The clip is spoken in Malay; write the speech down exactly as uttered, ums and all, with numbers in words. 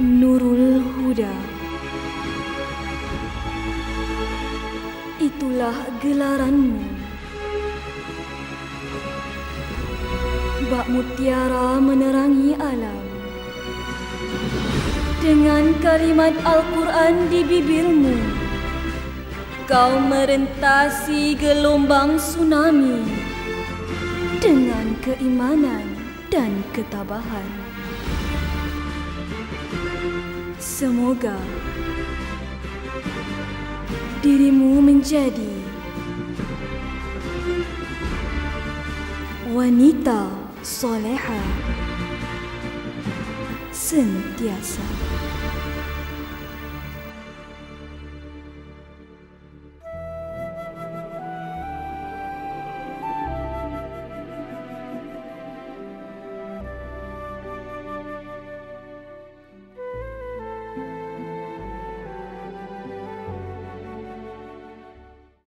Nurul Huda. Itulah gelaranmu. Bak mutiara menerangi alam. Dengan kalimat Al-Quran di bibirmu, kau merentasi gelombang tsunami dengan keimanan dan ketabahan. Semoga dirimu menjadi wanita soleha sentiasa.